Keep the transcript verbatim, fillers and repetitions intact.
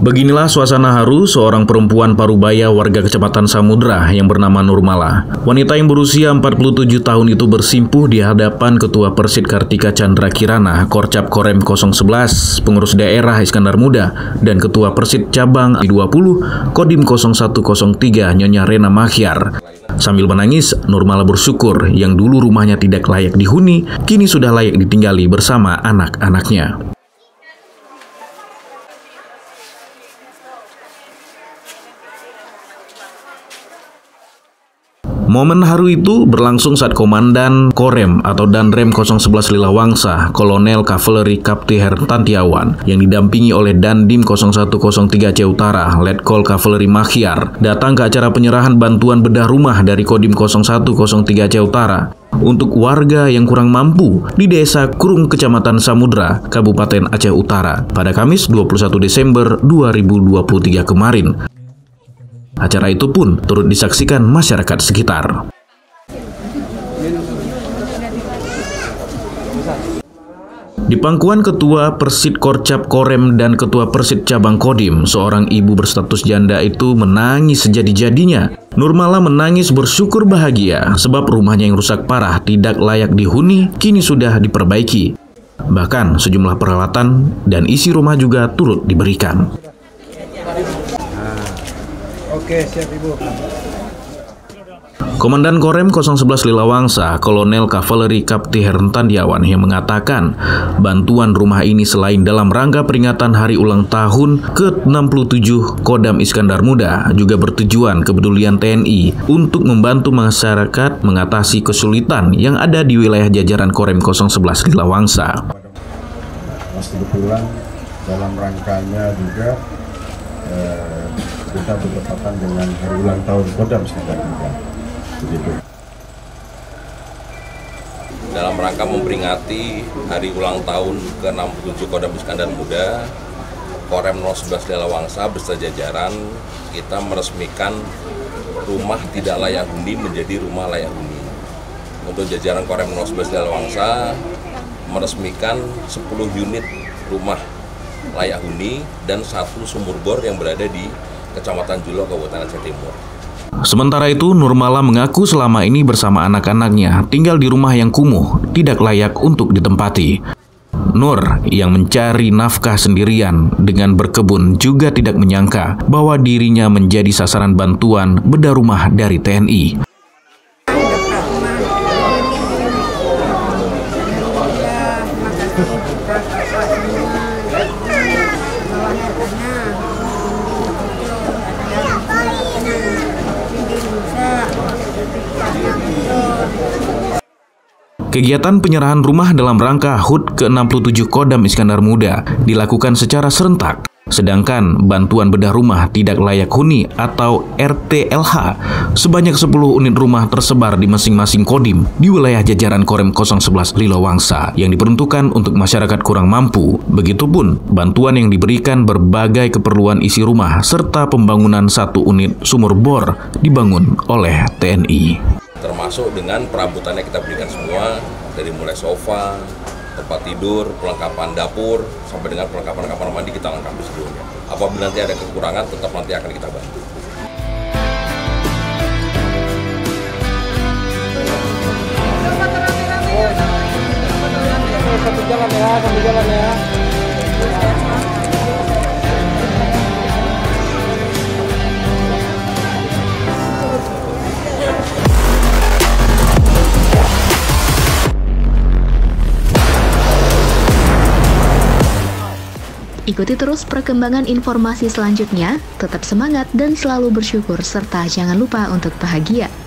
Beginilah suasana haru seorang perempuan Parubaya warga Kecamatan Samudra yang bernama Nurmala. Wanita yang berusia empat puluh tujuh tahun itu bersimpuh di hadapan Ketua Persid Kartika Chandra Kirana, Korcap Korem nol sebelas, Pengurus Daerah Iskandar Muda, dan Ketua Persid Cabang dua puluh, Kodim nol satu nol tiga, Nyonya Rena Mahyar. Sambil menangis, Nurmala bersyukur yang dulu rumahnya tidak layak dihuni, kini sudah layak ditinggali bersama anak-anaknya. Momen haru itu berlangsung saat Komandan Korem atau Danrem nol sebelas Lilawangsa, Kolonel Kavaleri Kapti Hertantiawan, yang didampingi oleh Dandim nol satu nol tiga Aceh Utara, Letkol Kavaleri Mahyar, datang ke acara penyerahan bantuan bedah rumah dari Kodim nol satu nol tiga Aceh Utara untuk warga yang kurang mampu di Desa Kurung, Kecamatan Samudra, Kabupaten Aceh Utara, pada Kamis dua puluh satu Desember dua ribu dua puluh tiga kemarin. Acara itu pun turut disaksikan masyarakat sekitar. Di pangkuan Ketua Persid Korcap Korem dan Ketua Persid Cabang Kodim, seorang ibu berstatus janda itu menangis sejadi-jadinya. Nurmala menangis bersyukur bahagia sebab rumahnya yang rusak parah tidak layak dihuni kini sudah diperbaiki. Bahkan sejumlah peralatan dan isi rumah juga turut diberikan. Oke, siap Ibu. Komandan Korem nol sebelas Lilawangsa, Kolonel Kavaleri Kapti Hertantiawan, yang mengatakan bantuan rumah ini selain dalam rangka peringatan hari ulang tahun ke enam puluh tujuh Kodam Iskandar Muda, juga bertujuan kepedulian T N I untuk membantu masyarakat mengatasi kesulitan yang ada di wilayah jajaran Korem nol sebelas Lilawangsa. Mas kebetulan dalam rangkanya juga eh, kita bertepatan dengan hari ulang tahun Kodam Iskandar Muda. Begitu. Dalam rangka memperingati hari ulang tahun ke enam puluh tujuh Kodam Iskandar Muda, Korem nol sebelas Lilawangsa beserta jajaran kita meresmikan rumah tidak layak huni menjadi rumah layak huni. Untuk jajaran Korem nol sebelas Lilawangsa meresmikan sepuluh unit rumah layak huni dan satu sumur bor yang berada di Kecamatan Julo, Kabupaten Aceh Timur. Sementara itu, Nurmala mengaku selama ini bersama anak-anaknya tinggal di rumah yang kumuh, tidak layak untuk ditempati. Nur yang mencari nafkah sendirian dengan berkebun juga tidak menyangka bahwa dirinya menjadi sasaran bantuan bedah rumah dari T N I. Kegiatan penyerahan rumah dalam rangka H U T ke enam puluh tujuh Kodam Iskandar Muda dilakukan secara serentak, sedangkan bantuan bedah rumah tidak layak huni atau R T L H sebanyak sepuluh unit rumah tersebar di masing-masing kodim di wilayah jajaran Korem nol sebelas Lilawangsa yang diperuntukkan untuk masyarakat kurang mampu. Begitupun bantuan yang diberikan berbagai keperluan isi rumah serta pembangunan satu unit sumur bor dibangun oleh T N I. Termasuk dengan perabotannya kita berikan semua, dari mulai sofa, tempat tidur, perlengkapan dapur, sampai dengan perlengkapan kamar mandi kita lengkapi seluruhnya. Apabila nanti ada kekurangan, tetap nanti akan kita bantu. Satu jalan ya, satu jalan ya. Ikuti terus perkembangan informasi selanjutnya, tetap semangat dan selalu bersyukur, serta jangan lupa untuk bahagia.